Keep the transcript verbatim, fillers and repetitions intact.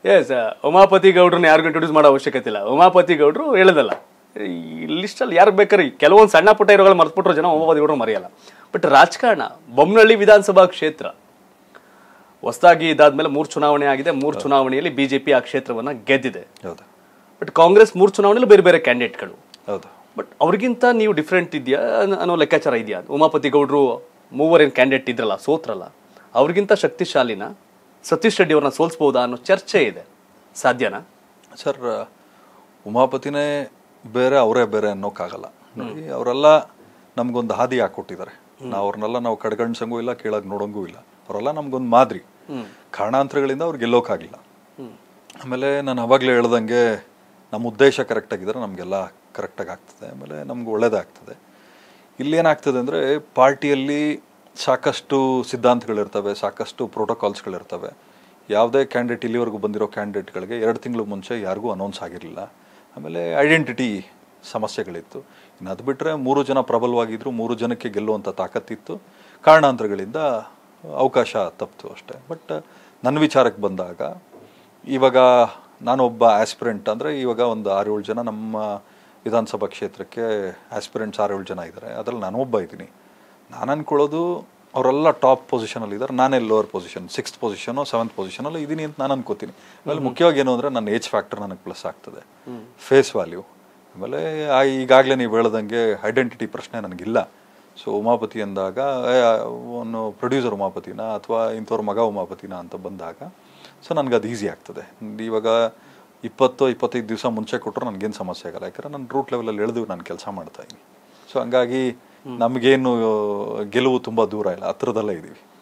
S Umapathi ಗೌಡ್ರನ್ನ ಯಾರಿಗೂ introduce ಮಾಡೋ ಅವಶ್ಯಕತೆ ಇಲ್ಲ. ಉಮಾಪತಿ ಗೌಡ್ರು ಹೇಳೋದಲ್ಲ, ಈ ಲಿಸ್ಟಲ್ಲಿ ಯಾರು ಬೇಕಾದ್ರೆ ಕೆಲವೊಂದು ಸಣ್ಣ ಪುಟ್ಟ ಇರೋಗಳು ಮರ್ತ್ಬಿಟ್ರು ಜನ ಉಮಾಪತಿ ಗೌಡ್ರು ಮರೆಯಲ್ಲ. ಬಟ್ ರಾಜಕಾರಣ ಬೊಮ್ಮನಹಳ್ಳಿ ವಿಧಾನಸಭಾ ಕ್ಷೇತ್ರ ಹೊಸದಾಗಿ ಇದಾದ್ಮೇಲೆ ಮೂರು ಚುನಾವಣೆ ಆಗಿದೆ. ಮೂರು ಚುನಾವಣೆಯಲ್ಲಿ ಬಿಜೆಪಿ ಆ ಕ್ಷೇತ್ರವನ್ನ ಗೆದ್ದಿದೆ. ಬಟ್ ಕಾಂಗ್ರೆಸ್ ಮೂರು ಚುನಾವಣೆಯಲ್ಲಿ ಬೇರೆ ಬೇರೆ ಕ್ಯಾಂಡಿಡೇಟ್ಗಳು. ಬಟ್ ಅವ್ರಿಗಿಂತ ನೀವು ಡಿಫ್ರೆಂಟ್ ಇದೆಯಾ ಅನ್ನೋ ಲೆಕ್ಕಾಚಾರ ಇದೆಯಾ? ಉಮಾಪತಿ ಗೌಡ್ರು ಮೂವರೇನು ಕ್ಯಾಂಡಿಡೇಟ್ ಇದ್ರಲ್ಲ, ಸೋತ್ರಲ್ಲ, ಅವ್ರಿಗಿಂತ ಶಕ್ತಿಶಾಲಿನ ಸತೀಶ್ ರೆಡ್ಡಿ ಅವ್ರನ್ನ ಸೋಲ್ಸ್ಬೋದಾ ಅನ್ನೋ ಚರ್ಚೆ ಇದೆ. ಸಾಧ್ಯನಾ ಸರ್? ಉಮಾಪತಿನೇ ಬೇರೆ, ಅವರೇ ಬೇರೆ ಅನ್ನೋಕ್ಕಾಗಲ್ಲ. ನೋಡಿ, ಅವರೆಲ್ಲ ನಮ್ಗೊಂದು ಹಾದಿ ಹಾಕೊಟ್ಟಿದ್ದಾರೆ. ನಾವು ಅವ್ರನ್ನೆಲ್ಲ ನಾವು ಕಡ್ಗಣ್ಸಂಗೂ ಇಲ್ಲ, ಕೇಳಾಗ ನೋಡೋಂಗೂ ಇಲ್ಲ. ಅವರೆಲ್ಲ ನಮ್ಗೊಂದು ಮಾದರಿ. ಕಾರಣಾಂತರಗಳಿಂದ ಅವ್ರು ಗೆಲ್ಲೋಕ್ಕಾಗಿಲ್ಲ. ಆಮೇಲೆ ನಾನು ಅವಾಗಲೇ ಹೇಳ್ದಂಗೆ ನಮ್ಮ ಉದ್ದೇಶ ಕರೆಕ್ಟ್ ಆಗಿದ್ರೆ ನಮಗೆಲ್ಲ ಕರೆಕ್ಟಾಗಿ ಆಗ್ತದೆ. ಆಮೇಲೆ ನಮ್ಗೆ ಒಳ್ಳೇದಾಗ್ತದೆ. ಇಲ್ಲೇನಾಗ್ತದೆ ಅಂದರೆ, ಪಾರ್ಟಿಯಲ್ಲಿ ಸಾಕಷ್ಟು ಸಿದ್ಧಾಂತಗಳಿರ್ತವೆ, ಸಾಕಷ್ಟು ಪ್ರೋಟೋಕಾಲ್ಸ್ಗಳಿರ್ತವೆ. ಯಾವುದೇ ಕ್ಯಾಂಡಿಡೇಟ್ ಇಲ್ಲಿವರೆಗೂ ಬಂದಿರೋ ಕ್ಯಾಂಡಿಡೇಟ್ಗಳಿಗೆ ಎರಡು ತಿಂಗಳು ಮುಂಚೆ ಯಾರಿಗೂ ಅನೌನ್ಸ್ ಆಗಿರಲಿಲ್ಲ. ಆಮೇಲೆ ಐಡೆಂಟಿಟಿ ಸಮಸ್ಯೆಗಳಿತ್ತು. ಇನ್ನು ಅದು ಬಿಟ್ಟರೆ ಮೂರು ಜನ ಪ್ರಬಲವಾಗಿದ್ದರು, ಮೂರು ಜನಕ್ಕೆ ಗೆಲ್ಲುವಂಥ ತಾಕತ್ತಿತ್ತು. ಕಾರಣಾಂತರಗಳಿಂದ ಅವಕಾಶ ತಪ್ಪಿತು ಅಷ್ಟೇ. ಬಟ್ ನನ್ನ ವಿಚಾರಕ್ಕೆ ಬಂದಾಗ, ಇವಾಗ ನಾನೊಬ್ಬ ಆಸ್ಪಿರೆಂಟ್ ಅಂದರೆ, ಇವಾಗ ಒಂದು ಆರೇಳು ಜನ ನಮ್ಮ ವಿಧಾನಸಭಾ ಕ್ಷೇತ್ರಕ್ಕೆ ಆಸ್ಪಿರೆಂಟ್ಸ್ ಆರೇಳು ಜನ ಇದ್ದಾರೆ. ಅದರಲ್ಲಿ ನಾನೊಬ್ಬ ಇದ್ದೀನಿ. ನಾನು ಅಂದ್ಕೊಳ್ಳೋದು ಅವರೆಲ್ಲ ಟಾಪ್ ಪೊಸಿಷನಲ್ಲಿ ಇದ್ದಾರೆ, ನಾನೇ lower position, sixth position seventh ಪೊಸಿಷನಲ್ಲಿ ಇದ್ದೀನಿ ಅಂತ ನಾನು ಅನ್ಕೋತೀನಿ. ಆಮೇಲೆ ಮುಖ್ಯವಾಗಿ ಏನು ಅಂದರೆ, ನನ್ನ ಏಜ್ ಫ್ಯಾಕ್ಟರ್ ನನಗೆ ಪ್ಲಸ್ ಆಗ್ತದೆ, ಫೇಸ್ ವ್ಯಾಲ್ಯೂ. ಆಮೇಲೆ ಈಗಾಗಲೇ ನೀವು ಹೇಳ್ದಂಗೆ ಐಡೆಂಟಿಟಿ ಪ್ರಶ್ನೆ ನನಗಿಲ್ಲ. ಸೊ ಉಮಾಪತಿ ಅಂದಾಗ ಅವನು ಪ್ರೊಡ್ಯೂಸರ್ ಉಮಾಪತಿನ ಅಥವಾ ಇಂಥವ್ರ ಮಗ ಉಮಾಪತಿನ ಅಂತ ಬಂದಾಗ, ಸೊ ನನಗೆ ಅದು ಈಸಿ ಆಗ್ತದೆ. ಇವಾಗ ಇಪ್ಪತ್ತು ಇಪ್ಪತ್ತೈದು ದಿವಸ ಮುಂಚೆ ಕೊಟ್ಟರು ನನಗೇನು ಸಮಸ್ಯೆ ಆಗಲ್ಲ, ಯಾಕಂದರೆ ನಾನು ರೂಟ್ ಲೆವೆಲಲ್ಲಿ ಎಳೆದು ನಾನು ಕೆಲಸ ಮಾಡ್ತಾಯಿದ್ದೀನಿ. ಸೊ ಹಂಗಾಗಿ ನಮಗೇನು ಗೆಲುವು ತುಂಬ ದೂರ ಇಲ್ಲ, ಹತ್ರದಲ್ಲೇ ಇದ್ದೀವಿ.